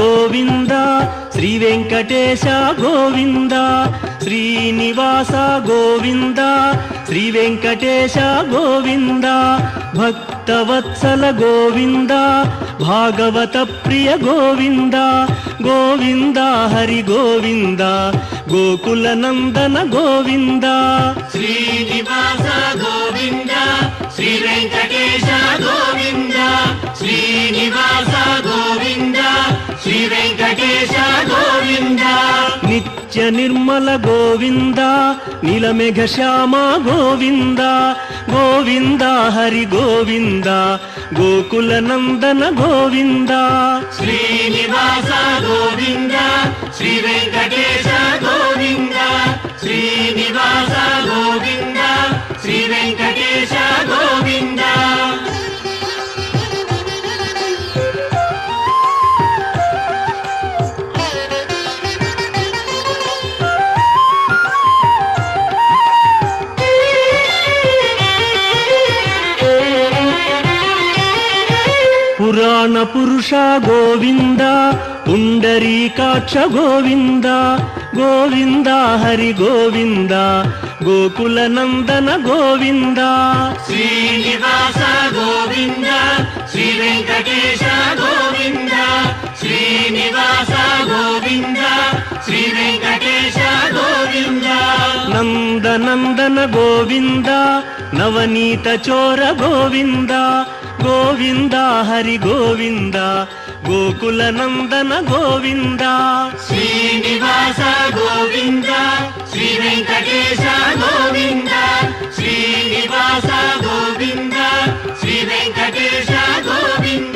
గోవింద శ్రీ వెంకటేశ గోవింద శ్రీనివాస గోవింద శ్రీ వెంకటేశ గోవింద భక్తవత్సల గోవింద భాగవత ప్రియ గోవింద గోవింద హరి గోవింద గోకుల నందన గోవింద శ్రీనివాస గోవింద శ్రీ వెంకటేశ గోవింద శ్రీనివాస గోవింద శ్రీ వెంకటేశ గోవింద నిత్య నిర్మల గోవింద నీలమేఘ శ్యామ గోవింద గోవింద హరి గోవింద గోకుల నందన గోవింద శ్రీనివాస గోవింద శ్రీ వెంకటేశ గోవింద శ్రీనివాస గోవింద శ్రీ వెంకటేశ గోవింద పురాణ పురుష గోవింద పుండరీకాక్ష గోవింద గోవింద హరి గోవింద గోకుల నందన గోవింద శ్రీనివాస గోవింద శ్రీ వెంకటేశ గోవింద శ్రీనివాస గోవింద శ్రీ వెంకటేశ గోవింద నందనందన గోవింద నవనీత చోర గోవింద గోవింద హరి గోవింద గోకుల నందన గోవింద శ్రీనివాస గోవింద శ్రీ వెంకటేశ గోవింద శ్రీనివాస గోవింద శ్రీ వెంకటేశ గోవింద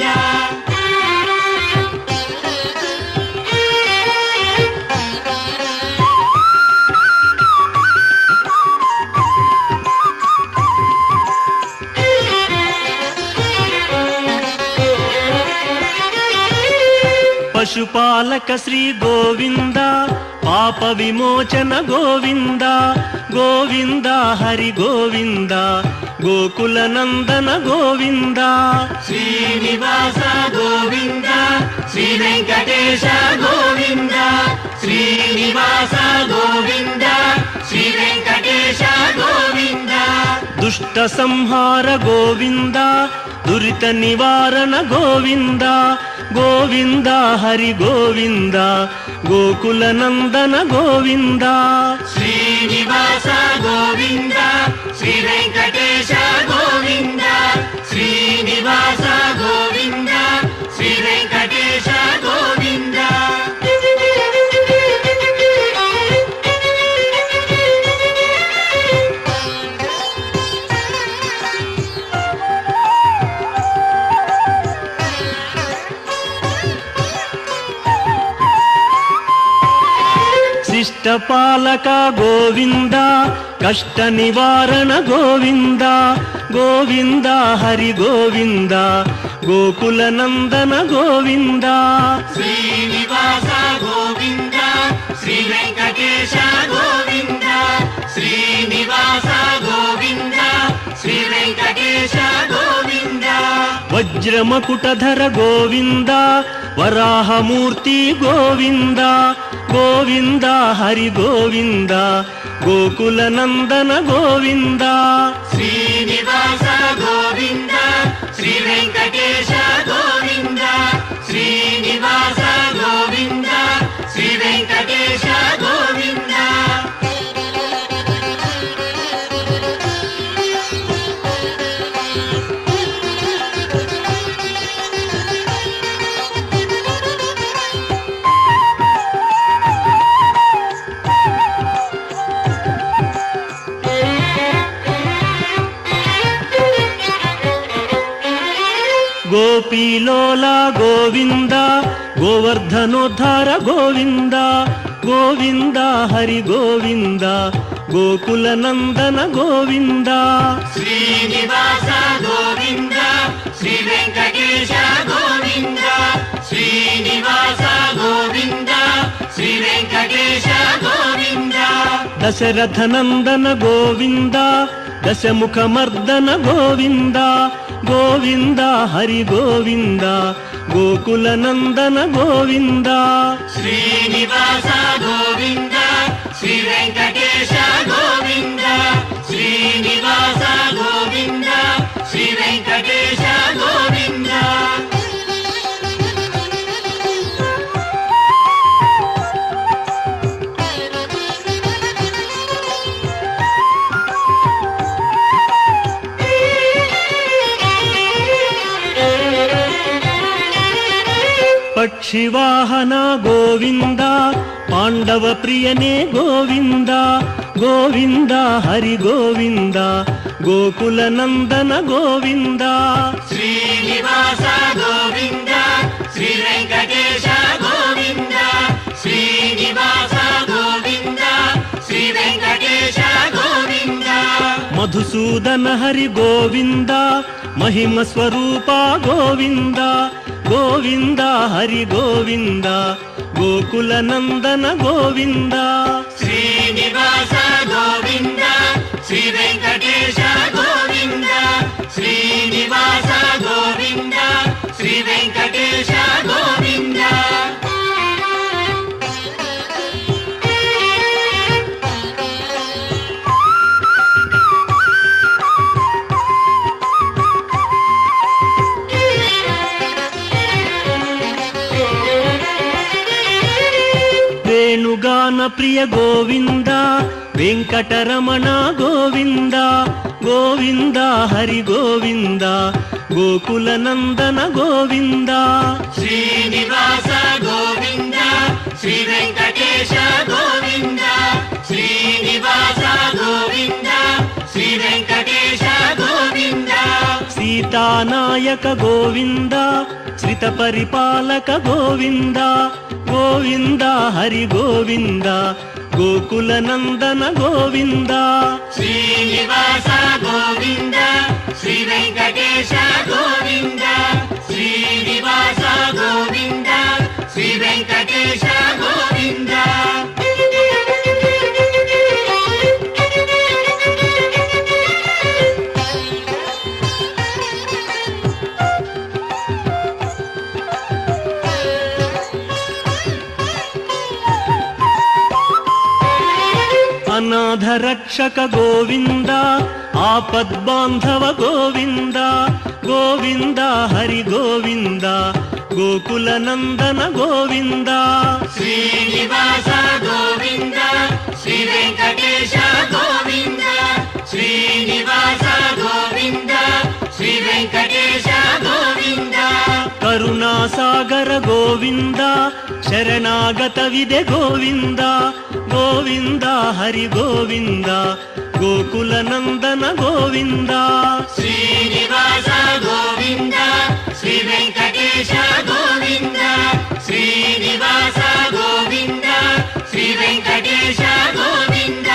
పశుపాలక శ్రీ గోవింద పాప విమోచన గోవింద గోవింద హరి గోవింద గోకుల నందన గోవింద శ్రీనివాస గోవింద శ్రీ వెంకటేశ గోవింద శ్రీనివాస గోవింద శ్రీ వెంకటేశ గోవింద దుష్ట సంహార గోవింద దురిత నివారణ గోవింద గోవింద హరి గోవింద గోకుల నందన గోవింద శ్రీనివాస గోవింద శ్రీ వెంకటేశ గోవింద శ్రీనివాస గోవింద శ్రీ వెంకటేశ గోవింద శిష్టపాలక గోవింద కష్ట నివారణ గోవింద గోవింద హరి గోవింద గోకుల నందన గోవింద శ్రీనివాస గోవింద శ్రీ వెంకటేశ గోవింద శ్రీనివాస గోవింద శ్రీ వెంకటేశ గోవింద వజ్రమకుటధర గోవింద వరాహమూర్తి గోవింద గోవింద హరి గోవింద గోకుల నందన గోవింద శ్రీనివాస గోవింద శ్రీ వెంకటేశ గోవింద శ్రీనివాస గోవింద శ్రీ వెంకటేశ గోవింద గోపీలోల గోవింద గోవర్ధనోద్ధార గోవింద గోవింద హరి గోవింద గోకుల నందన గోవింద శ్రీనివాస గోవింద శ్రీ వెంకటేశ గోవింద శ్రీనివాస గోవింద శ్రీ వెంకటేశ గోవింద దశరథ నందన గోవింద దశముఖ మర్దన గోవింద గోవింద హరి గోవింద గోకులనందన గోవింద శ్రీనివాస గోవింద శ్రీ వెంకటేశ గోవింద శ్రీనివాస గోవింద శ్రీ వెంకటేశ గోవింద పక్షివాహన గోవింద పాండవ ప్రియనే గోవింద గోవింద హరి గోవింద గోకులనందన గోవింద శ్రీనివాస గోవింద శ్రీ వెంకటేశ గోవింద శ్రీనివాస గోవింద శ్రీ వెంకటేశ గోవింద మధుసూదన హరి గోవింద మహిమ స్వరూప గోవింద గోవింద హరి గోవింద గోకులనందన గోవింద శ్రీనివాస గోవింద శ్రీ వెంకటేశ గోవింద శ్రీనివాస గోవింద శ్రీ వెంకటేశ గోవింద వేణుగాన ప్రియ గోవింద వెంకటరమణ గోవింద గోవింద హరి గోవింద గోకులనందన గోవింద శ్రీనివాస గోవింద శ్రీ వెంకటేశ గోవింద శ్రీనివాస గోవింద శ్రీ వెంకటేశ గోవింద సీతానాయక గోవింద శ్రిత పరిపాలక గోవింద గోవింద హరి గోవింద గోకులనందన గోవింద శ్రీనివాస గోవింద శ్రీ వెంకటేశ గోవింద శ్రీనివాస గోవింద శ్రీ వెంకటేశ గోవింద అనాథ రక్షక గోవింద ఆపద్బాంధవ గోవింద గోవింద హరి గోవింద గోకులనందన గోవింద శ్రీనివాస గోవింద శ్రీ వెంకటేశ గోవింద శ్రీనివాస గోవింద శ్రీ వెంకటేశ గోవింద కరుణాసాగర గోవింద శరణాగత విదే గోవింద గోవింద హరి గోవింద గోకులనందన గోవింద శ్రీనివాస గోవింద శ్రీ వెంకటేశ గోవింద శ్రీనివాస గోవింద శ్రీ వెంకటేశ గోవింద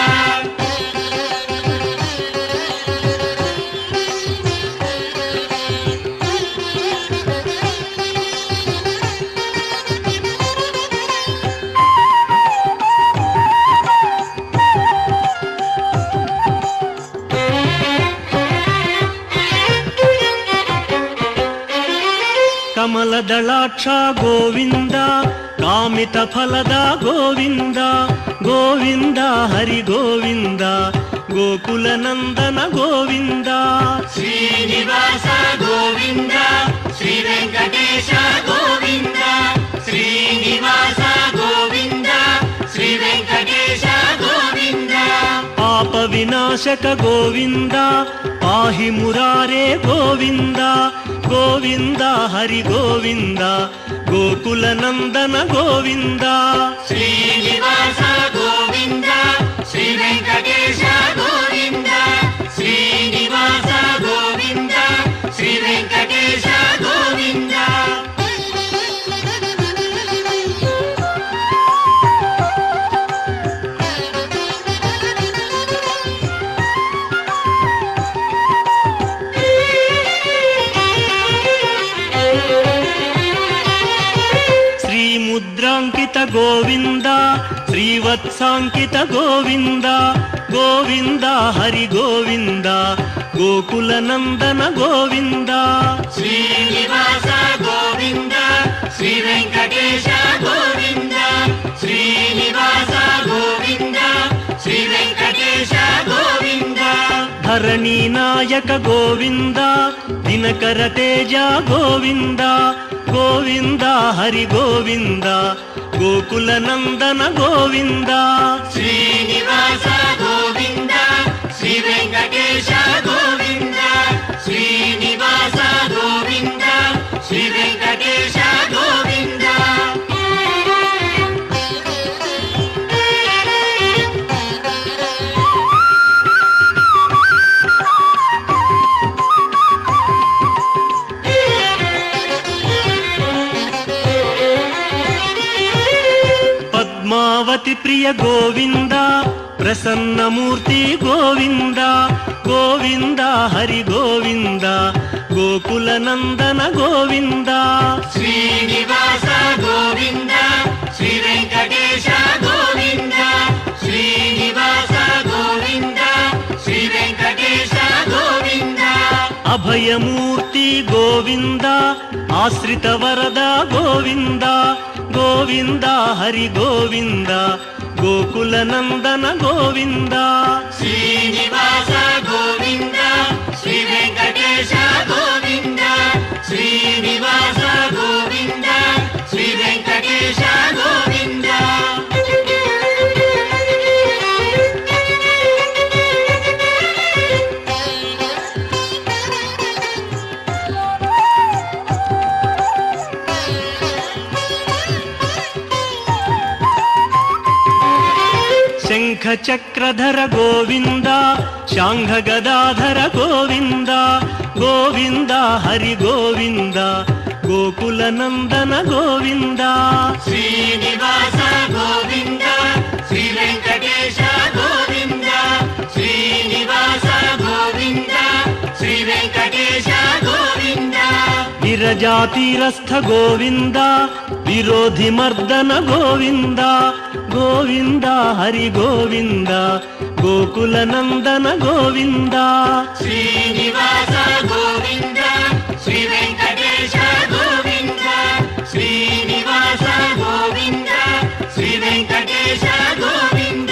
కమలదళాక్ష గోవింద కామిత ఫలద గోవింద గోవింద హరి గోవింద గోకులనందన గోవింద శ్రీనివాస గోవింద శ్రీ వెంకటేశ గోవింద శ్రీనివాస గోవింద శ్రీ వెంకటేశ గోవింద పాప వినాశక గోవింద పాహి మురారే గోవింద గోవింద హరి గోవింద గోకులనందన గోవింద శ్రీనివాస గోవింద శ్రీ వెంకటేశ గోవింద శ్రీనివాస గోవింద శ్రీ వెంకటేశ గోవింద ముద్రాంకిత గోవింద శ్రీవత్సాంకిత గోవింద గోవింద హరి గోవింద గోకులనందన గోవింద శ్రీనివాస గోవింద వెంకటేశ గోవింద శ్రీనివాస గోవింద శ్రీ వెంకటేశ గోవింద ధరణీ నాయక గోవింద దినకర తేజ గోవింద గోవింద హరి గోవింద గోకుల నందన గోవింద శ్రీనివాస గోవింద శ్రీ వెంకటేశ గోవింద శ్రీనివాస గోవింద శ్రీ వెంకటేశ గోవింద పద్మావతి ప్రియ గోవింద ప్రసన్నమూర్తి గోవింద గోవింద హరి గోవింద గోకుల నందన గోవింద శ్రీనివాస గోవింద శ్రీ వెంకటేశ గోవింద శ్రీనివాస గోవింద శ్రీ వెంకటేశ గోవింద అభయమూర్తి గోవింద ఆశ్రిత వరద గోవింద గోవింద హరి గోవింద గోకుల నందన గోవింద శ్రీనివాస గోవింద శ్రీ వెంకటేశ గోవింద శ్రీనివాస గోవింద శ్రీ వెంకటేశ గోవింద శంఖ చక్రధర గోవింద శాంఘ గదాధర గోవింద గోవింద హరి గోవింద గోకుల నందన గోవింద శ్రీనివాస గోవింద శ్రీ వెంకటేశ గోవింద శ్రీనివాస గోవింద శ్రీ వెంకటేశ గోవింద విరజాతిరస్థ గోవింద విరోధి మర్దన గోవింద గోవింద హరి గోవింద గోకుల నందన గోవింద శ్రీనివాస గోవింద శ్రీ వెంకటేశ గోవింద శ్రీనివాస గోవింద శ్రీ వెంకటేశ గోవింద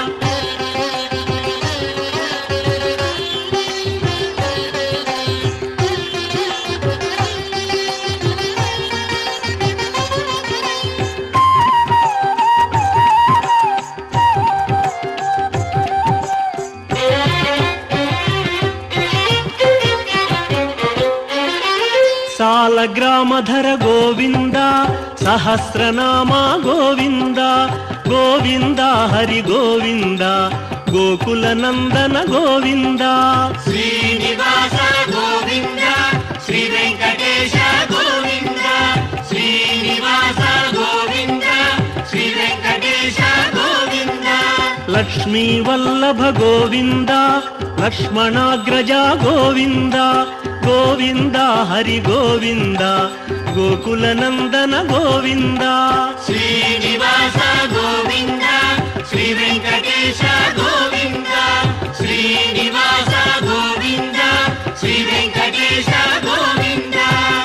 సాలగ్రామధర గోవింద సహస్రనామ గోవింద గోవింద హరి గోవింద గోకుల నందన గోవింద శ్రీనివాస గోవింద శ్రీ వెంకటేశ గోవింద శ్రీనివాస గోవింద శ్రీ వెంకటేశ గోవింద లక్ష్మీ వల్లభ గోవింద లక్ష్మణాగ్రజ గోవింద గోవింద హరి గోవింద గోకుల నందన గోవింద శ్రీనివాస గోవింద శ్రీ వెంకటేశ గోవింద శ్రీనివాస గోవింద శ్రీ వెంకటేశ గోవింద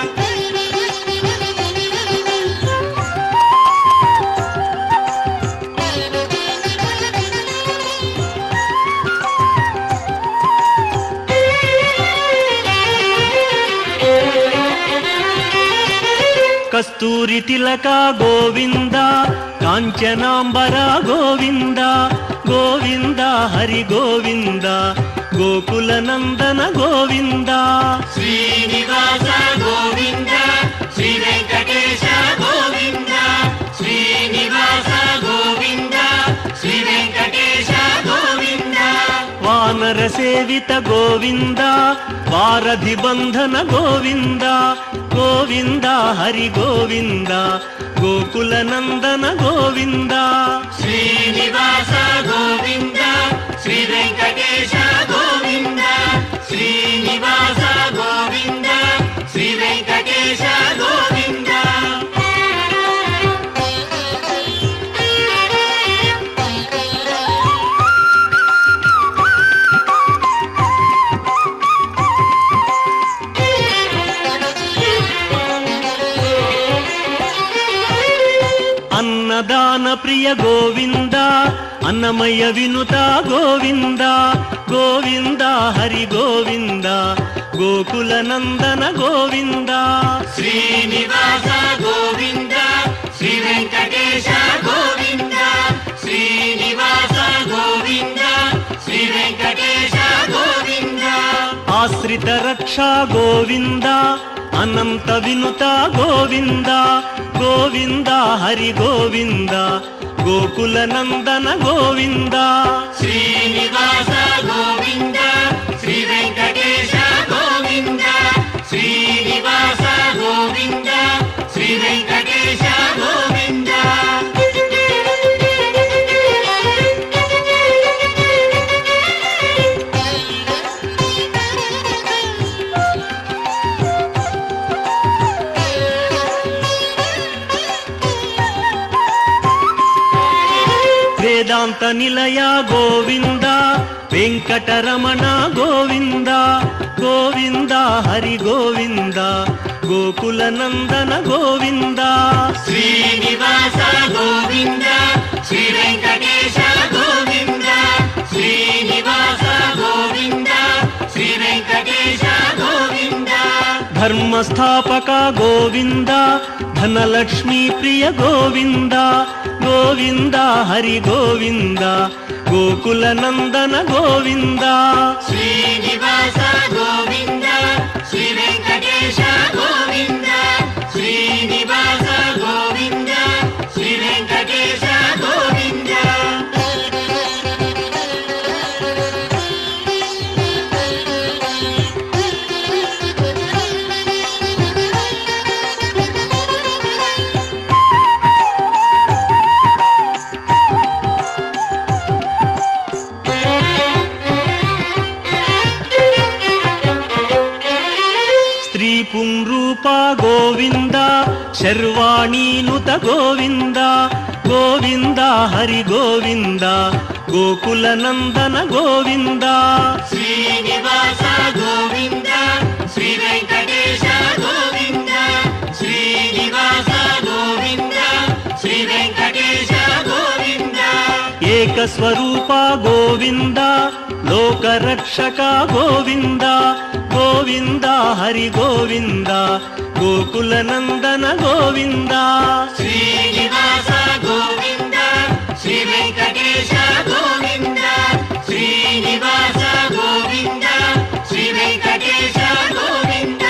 కస్తూరి తిలక గోవింద కాంచనాంబర గోవింద గోవింద హరి గోవింద గోకుల నందన గోవింద శ్రీనివాస గోవింద శ్రీ వెంకటేశ గోవింద శ్రీనివాస గోవింద శ్రీ వెంకటేశ గోవింద వానర సేవిత గోవింద వారధి బంధన గోవింద గోవింద హరి గోవింద గోకుల నందన గోవింద శ్రీనివాస గోవింద శ్రీ వెంకటేశ గోవింద శ్రీనివాస గోవింద శ్రీ వెంకటేశ గోవింద అన్నదాన ప్రియ గోవింద అన్నమయ వినుత గోవింద గోవింద హరి గోవింద గోకుల నందన గోవింద శ్రీనివాస గోవింద శ్రీ వెంకటేశ గోవింద శ్రీనివాస గోవింద శ్రీ వెంకటేశ గోవింద ఆశ్రిత రక్షా గోవింద అనంత వినుత గోవింద గోవింద హరి గోవింద గోకుల నందన గోవింద శ్రీనివాస గోవింద శ్రీ వెంకటేశ గోవింద శ్రీనివాస గోవింద శ్రీ వెంకటేశ గోవింద వేదాంత నిలయ గోవింద వెంకటరమణ గోవింద గోవింద హరి గోవింద గోకుల నందన గోవింద శ్రీనివాస గోవింద శ్రీ వెంకటేశ గోవింద శ్రీనివాస గోవింద శ్రీ వెంకటేశ గోవింద ధర్మస్థాపక గోవింద ధనలక్ష్మీ ప్రియ గోవింద గోవింద హరి గోవింద గోకుల నందన గోవింద శ్రీనివాస గోవింద శ్రీ వెంకటేశ గోవింద శ్రీనివాస గోవింద శ్రీ వెంకటేశ గోవింద స్త్రీ పుంరూప గోవింద శర్వాణీనుత గోవింద గోవింద హరి గోవింద గోకుల నందన గోవింద శ్రీనివాస గోవింద శ్రీ వెంకటేశ గోవింద శ్రీనివాస గోవింద శ్రీ వెంకటేశ గోవింద ఏకస్వరూప గోవింద లోకరక్షక గోవింద గోవింద హరి గోవింద గోకుల నందన గోవింద శ్రీనివాస గోవింద శ్రీ వెంకటేశ గోవింద శ్రీనివాస గోవింద శ్రీ వెంకటేశ గోవింద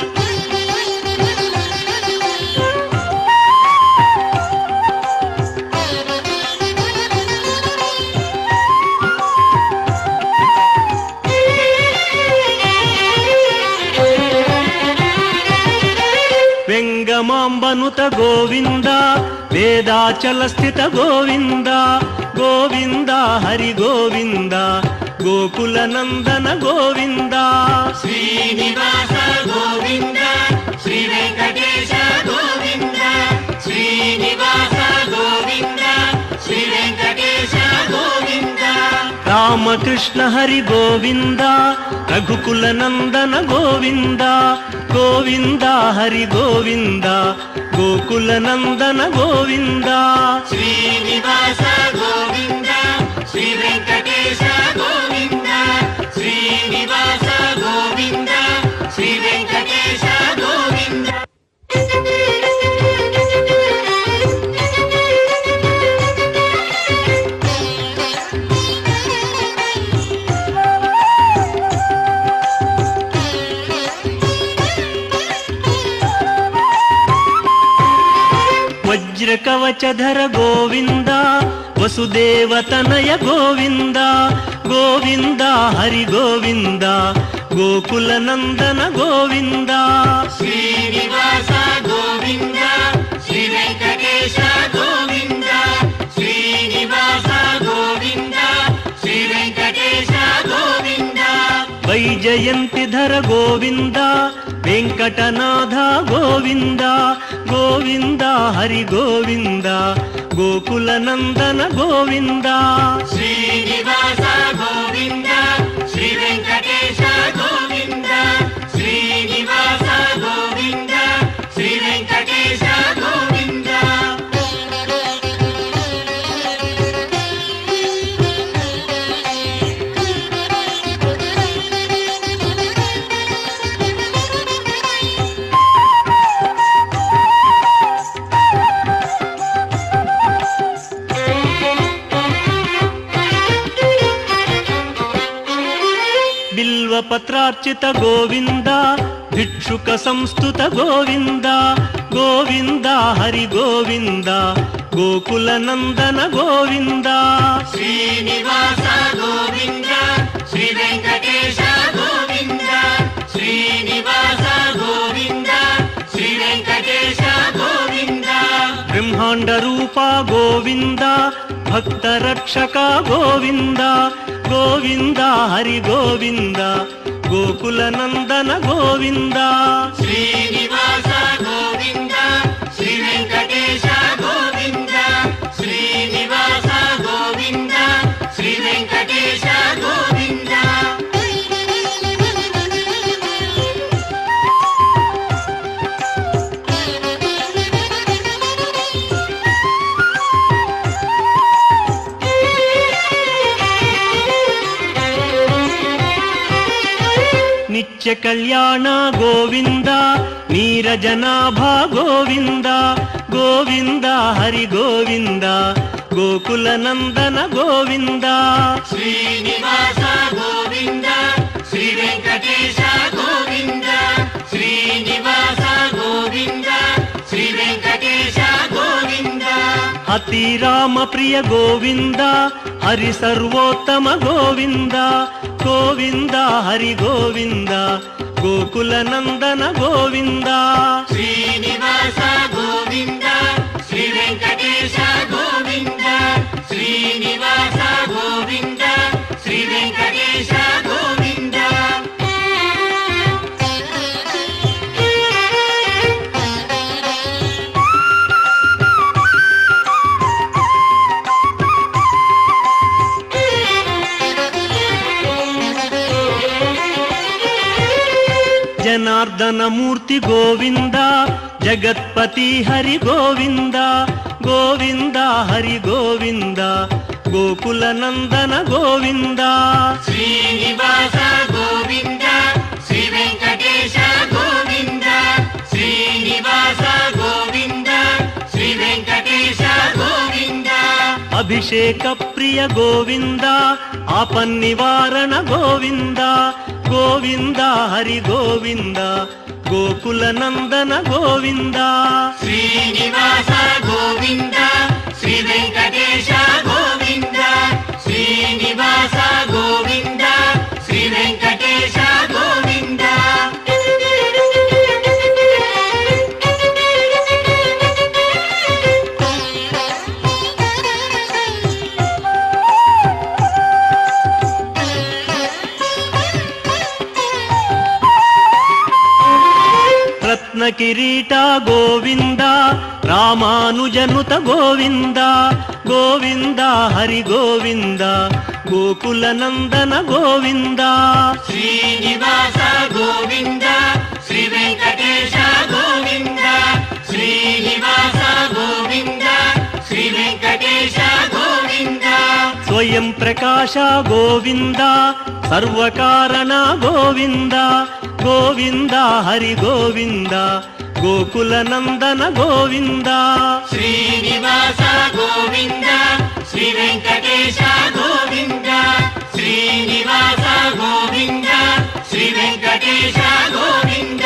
వెంగమాంబనుత గోవింద వేదాచల స్థిత గోవింద గోవింద హరి గోవింద గోకుల నందన గోవింద శ్రీనివాస గోవింద శ్రీ వెంకటేశ గోవింద శ్రీనివాస గోవింద శ్రీ వెంకటేశ గోవింద రామకృష్ణ హరి గోవింద రఘుకుల నందన గోవింద గోవింద హరి గోవింద గోకుల నందన గోవింద శ్రీనివాస గోవింద శ్రీ వెంకటేశ గోవింద శ్రీనివాస గోవింద శ్రీ వెంకటేశ గోవింద వజ్రకవచధర గోవింద వసుదేవతనయ గోవింద గోవింద హరి గోవింద గోకుల నందన గోవింద శ్రీనివాస గోవింద శ్రీ వెంకటేశ గోవింద శ్రీనివాస గోవింద శ్రీ వెంకటేశ గోవింద వైజయంతిధర గోవింద వెంకటనాథ గోవింద గోవింద హరి గోవింద గోకుల నందన గోవింద శ్రీనివాస గోవింద శ్రీ వెంకటేశ గోవింద శ్రీనివాస గోవింద శ్రీ వెంకటేశ గోవింద బిల్వపత్రార్చిత గోవింద భిక్షుక సంస్తుత గోవింద గోవింద హరి గోవింద గోకుల నందన గోవింద శ్రీనివాస గోవింద శ్రీ వెంకటేశ గోవింద శ్రీనివాస గోవింద శ్రీ వెంకటేశ గోవింద బ్రహ్మాండ రూప గోవింద భక్త రక్షక గోవింద గోవింద హరి గోవింద గోకుల నందన గోవింద శ్రీనివాస గోవింద శ్రీ వెంకటేశ గోవింద శ్రీనివాస గోవింద శ్రీ వెంకటేశ గోవింద నిత్య కళ్యాణ గోవింద నీరజనాభ గోవింద గోవింద హరి గోవింద గోకుల నందన గోవింద శ్రీనివాస గోవింద శ్రీ వెంకటేశ గోవింద శ్రీనివాస గోవింద శ్రీ వెంకటేశ గోవింద అతి రామ ప్రియ గోవింద హరి సర్వోత్తమ గోవింద గోవింద హరి గోవింద గోకుల నందన గోవింద శ్రీనివాస గోవింద శ్రీ వెంకటేశ గోవింద శ్రీనివాస గోవింద శ్రీ వెంకటేశ గోవింద జనార్దన మూర్తి గోవింద జగత్పతి హరి గోవింద గోవింద హరి గోవింద గోకుల నందన గోవింద శ్రీనివాస గోవింద శ్రీ వెంకటేశ గోవింద శ్రీనివాస గోవింద శ్రీ వెంకటేశ గోవింద అభిషేక ప్రియ గోవింద ఆపన్నివారణ గోవింద గోవింద హరి గోవింద గోకుల నందన గోవింద శ్రీనివాస గోవింద శ్రీ వెంకటేశ గోవింద శ్రీనివాస గోవింద శ్రీ వెంకటేశ గోవింద రత్న కిరీట గోవింద రామానుజనుత గోవింద గోవింద హరి గోవింద గోకుల నందన గోవింద శ్రీనివాస గోవింద శ్రీ వెంకటేశ గోవింద శ్రీనివాస గోవింద శ్రీ వెంకటేశ గోవింద స్వయం ప్రకాశ గోవింద సర్వకారణ గోవింద గోవింద హరి గోవింద గోకుల నందన గోవింద శ్రీనివాస గోవింద శ్రీ వెంకటేశ గోవింద శ్రీనివాస గోవింద శ్రీ వెంకటేశ గోవింద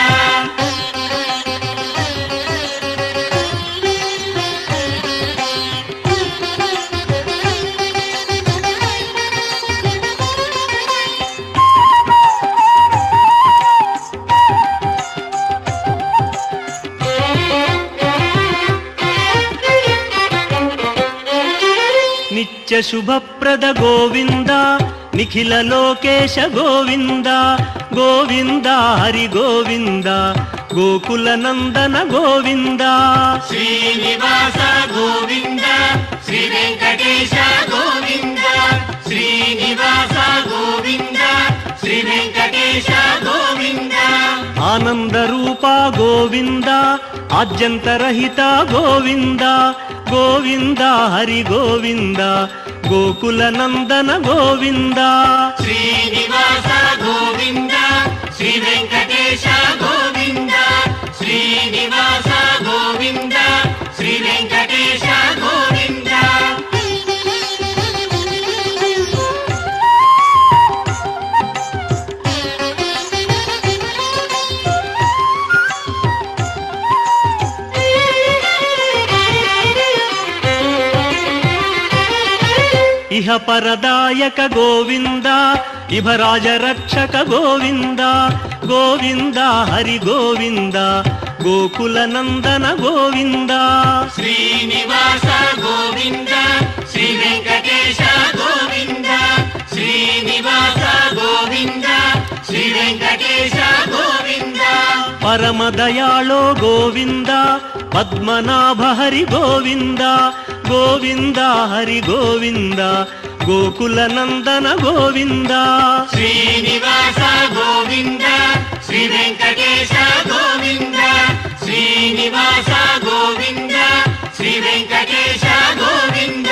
నిత్య శుభప్రద గోవింద నిఖిల లోకేశ గోవింద గోవింద హరి గోవింద గోకుల నందన గోవింద శ్రీనివాస గోవింద శ్రీ వెంకటేశ గోవింద శ్రీనివాస గోవింద శ్రీ వెంకటేశ గోవింద ఆనంద రూప గోవింద ఆద్యంతరహిత గోవింద గోవింద హరి గోవింద గోకుల నందన గోవింద శ్రీనివాస గోవింద శ్రీ వెంకటేశ గోవింద శ్రీనివాస గోవింద శ్రీ వెంకటేశ గోవింద ఇహ పరదాయక గోవింద ఇభరాజ రక్షక గోవింద గోవింద హరి గోవింద గోకుల నందన గోవింద శ్రీనివాస గోవింద శ్రీ వెంకటేశ గోవింద శ్రీనివాస గోవింద శ్రీ వెంకటేశ గోవింద పరమదయాళో గోవింద పద్మనాభ హరి గోవింద గోవింద హరి గోవింద గోకుల నందన గోవింద శ్రీనివాస గోవింద శ్రీ వెంకటేశ గోవింద శ్రీనివాస గోవింద శ్రీ వెంకటేశ గోవింద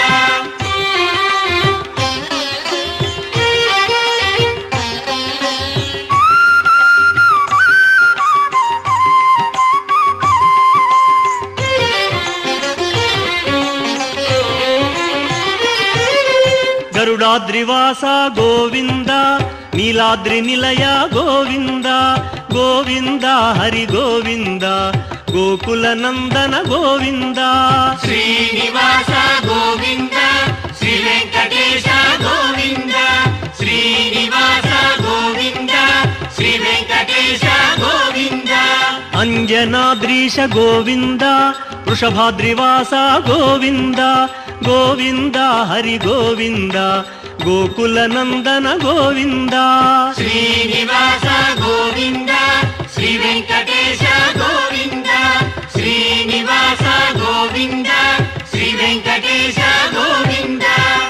గరుడాద్రివాస గోవింద నీలాద్రి నిలయ గోవింద గోవింద హరి గోవింద గోకుల నందన గోవింద శ్రీనివాస గోవింద శ్రీ వెంకటేశ గోవింద శ్రీనివాస గోవింద శ్రీ వెంకటేశ గోవింద అంజనాద్రీశ గోవింద వృషభాద్రివాస గోవింద గోవింద హరి గోవింద గోకుల నందన గోవింద శ్రీనివాస గోవింద శ్రీ వెంకటేశ గోవింద శ్రీనివాస గోవింద శ్రీ వెంకటేశ గోవింద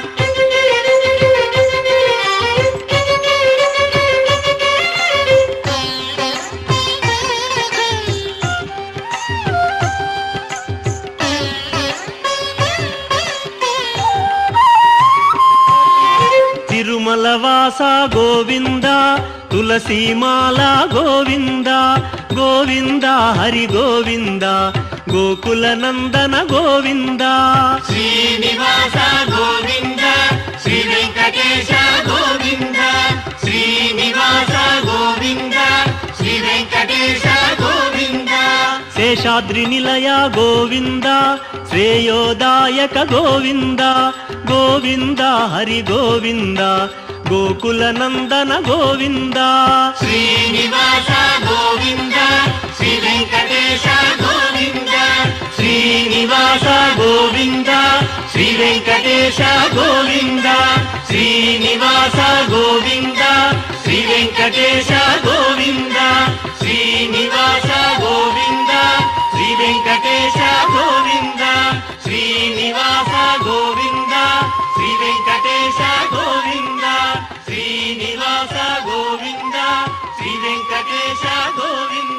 తిరుమలవాస గోవింద తులసీమాల గోవింద గోవింద హరి గోవింద గోకుల నందన గోవింద శ్రీనివాస గోవింద శ్రీ వెంకటేశ గోవింద శ్రీనివాస గోవింద శ్రీ వెంకటేశ గోవింద శేషాద్రి నిలయ గోవింద శ్రేయోదాయక గోవింద గోవింద హరి గోవింద గోకుల నందన గోవింద శ్రీనివాస గోవింద శ్రీ వెంకటేశ గోవింద శ్రీనివాస గోవింద శ్రీ వెంకటేశ గోవింద శ్రీనివాస గోవింద శ్రీ వెంకటేశ గోవింద శ్రీనివాస గోవింద శ్రీ వెంకటేశ గోవింద శ్రీనివాస గోవింద శ్రీ వెంకటేశ గోవింద శ్రీనివాస గోవింద శ్రీ వెంకటేశ గోవింద